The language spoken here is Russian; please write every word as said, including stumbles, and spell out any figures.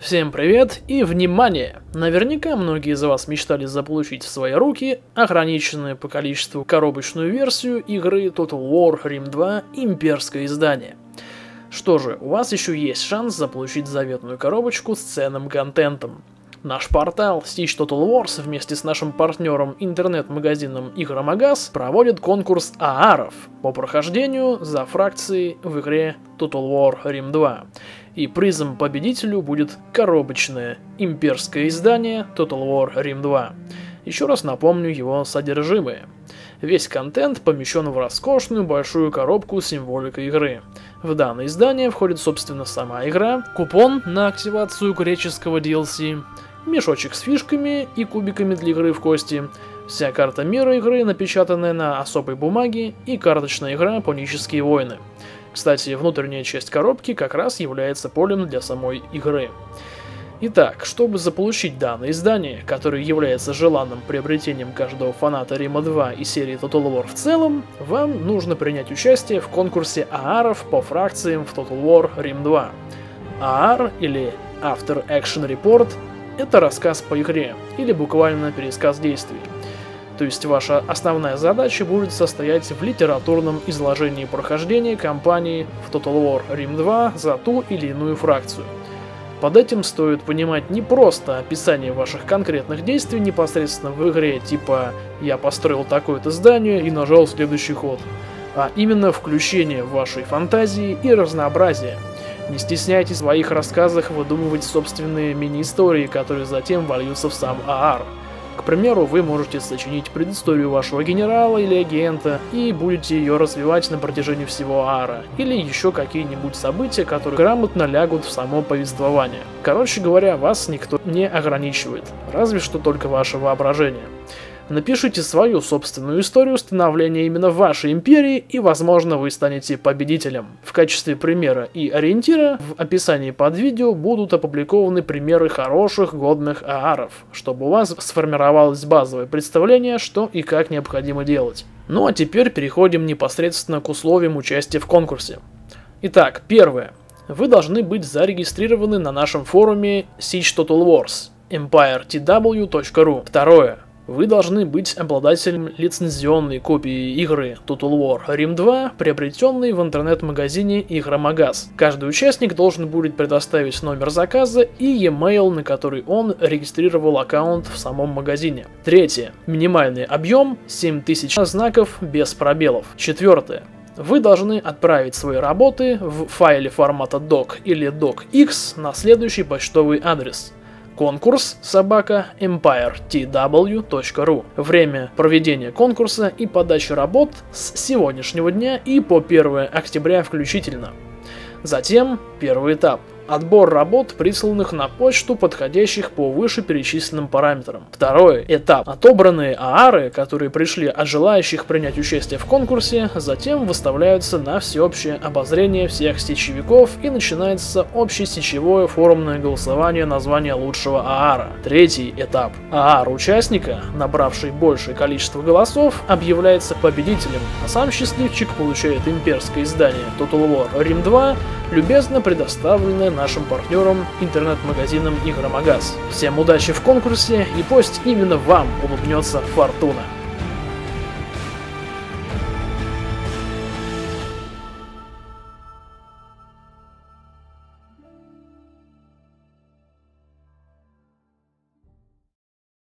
Всем привет и внимание! Наверняка многие из вас мечтали заполучить в свои руки ограниченную по количеству коробочную версию игры Total War Рим два имперское издание. Что же, у вас еще есть шанс заполучить заветную коробочку с ценным контентом. Наш портал Siege Total Wars вместе с нашим партнером интернет-магазином Игромагаз проводит конкурс ааров по прохождению за фракции в игре Total War Рим два. И призом победителю будет коробочное имперское издание Total War Рим два. Еще раз напомню его содержимое. Весь контент помещен в роскошную большую коробку с символикой игры. В данное издание входит, собственно, сама игра, купон на активацию греческого ди эл си, мешочек с фишками и кубиками для игры в кости, вся карта мира игры, напечатанная на особой бумаге, и карточная игра «Пунические войны». Кстати, внутренняя часть коробки как раз является полем для самой игры. Итак, чтобы заполучить данное издание, которое является желанным приобретением каждого фаната Рима два и серии Total War в целом, вам нужно принять участие в конкурсе ааров по фракциям в Total War Рим два. аар, или After Action Report, это рассказ по игре, или буквально пересказ действий. То есть ваша основная задача будет состоять в литературном изложении прохождения кампании в Total War Рим два за ту или иную фракцию. Под этим стоит понимать не просто описание ваших конкретных действий непосредственно в игре, типа «я построил такое-то здание и нажал следующий ход», а именно включение в вашей фантазии и разнообразие. Не стесняйтесь в своих рассказах выдумывать собственные мини-истории, которые затем вольются в сам аар. К примеру, вы можете сочинить предысторию вашего генерала или агента и будете ее развивать на протяжении всего аара, или еще какие-нибудь события, которые грамотно лягут в само повествование. Короче говоря, вас никто не ограничивает, разве что только ваше воображение. Напишите свою собственную историю становления именно вашей империи, и, возможно, вы станете победителем. В качестве примера и ориентира в описании под видео будут опубликованы примеры хороших, годных ааров, чтобы у вас сформировалось базовое представление, что и как необходимо делать. Ну а теперь переходим непосредственно к условиям участия в конкурсе. Итак, первое. Вы должны быть зарегистрированы на нашем форуме Siege Total Wars эмпайр ти дабл ю точка ру. Второе. Вы должны быть обладателем лицензионной копии игры Total War Рим два, приобретенной в интернет-магазине Игромагаз. Каждый участник должен будет предоставить номер заказа и e-mail, на который он регистрировал аккаунт в самом магазине. Третье. Минимальный объем семь тысяч знаков без пробелов. Четвертое. Вы должны отправить свои работы в файле формата док или docx на следующий почтовый адрес: конкурс собака эмпайр ти дабл ю точка ру. Время проведения конкурса и подачи работ с сегодняшнего дня и по первое октября включительно. Затем первый этап. Отбор работ, присланных на почту, подходящих по вышеперечисленным параметрам. Второй этап. Отобранные аары, которые пришли от желающих принять участие в конкурсе, затем выставляются на всеобщее обозрение всех сечевиков, и начинается общесечевое форумное голосование на звание лучшего аара. Третий этап. аар участника, набравший большее количество голосов, объявляется победителем, а сам счастливчик получает имперское издание Total War Рим два, любезно предоставленное нашим партнером интернет-магазином Игромагаз. Всем удачи в конкурсе, и пусть именно вам улыбнется фортуна!